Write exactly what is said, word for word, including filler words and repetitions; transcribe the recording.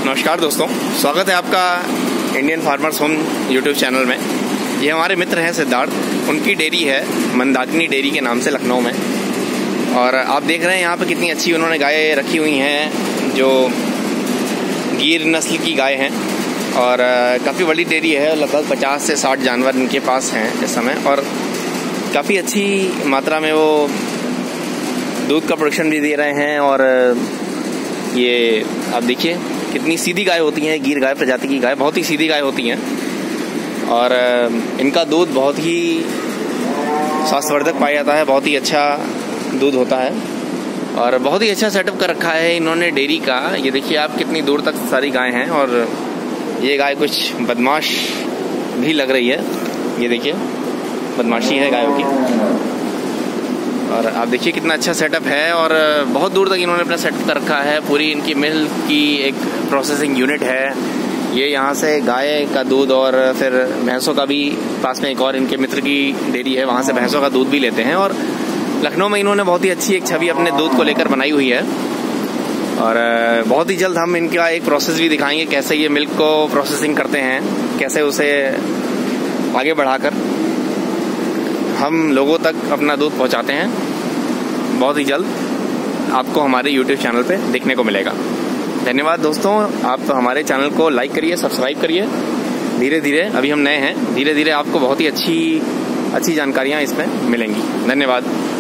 नमस्कार दोस्तों, स्वागत है आपका Indian farmers home YouTube channel में। ये हमारे मित्र हैं सिद्धार्थ, उनकी डेयरी है मंदाकिनी डेयरी के नाम से लखनऊ में। और आप देख रहे हैं यहाँ पे कितनी अच्छी उन्होंने गाय रखी हुई हैं, जो गिर नस्ल की गाय हैं। और काफ़ी बड़ी डेयरी है, लगभग पचास से साठ जानवर इनके पास हैं इस समय। और काफ़ी अच्छी मात्रा में वो दूध का प्रोडक्शन भी दे रहे हैं। और ये आप देखिए कितनी सीधी गाय होती हैं, गिर गाय प्रजाति की गाय बहुत ही सीधी गाय होती हैं। और इनका दूध बहुत ही स्वास्थ्यवर्धक पाया जाता है, बहुत ही अच्छा दूध होता है। और बहुत ही अच्छा सेटअप कर रखा है इन्होंने डेयरी का। ये देखिए आप कितनी दूर तक सारी गाय हैं। और ये गाय कुछ बदमाश भी लग रही है, ये देखिए बदमाशी है गायों की। और आप देखिए कितना अच्छा सेटअप है। और बहुत दूर तक इन्होंने अपना सेटअप कर रखा है। पूरी इनकी मिल्क की एक प्रोसेसिंग यूनिट है। ये यहाँ से गाय का दूध और फिर भैंसों का भी, पास में एक और इनके मित्र की डेयरी है, वहाँ से भैंसों का दूध भी लेते हैं। और लखनऊ में इन्होंने बहुत ही अच्छी एक छवि अपने दूध को लेकर बनाई हुई है। और बहुत ही जल्द हम इनका एक प्रोसेस भी दिखाएंगे, कैसे ये मिल्क को प्रोसेसिंग करते हैं, कैसे उसे आगे बढ़ाकर हम लोगों तक अपना दूध पहुंचाते हैं। बहुत ही जल्द आपको हमारे यूट्यूब चैनल पे देखने को मिलेगा। धन्यवाद दोस्तों, आप हमारे चैनल को लाइक करिए, सब्सक्राइब करिए। धीरे धीरे, अभी हम नए हैं, धीरे धीरे आपको बहुत ही अच्छी अच्छी जानकारियाँ इसमें मिलेंगी। धन्यवाद।